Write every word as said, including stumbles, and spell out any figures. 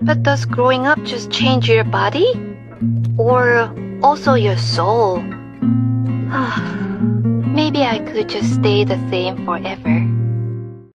But does growing up just change your body? Or also your soul? Maybe I could just stay the same forever.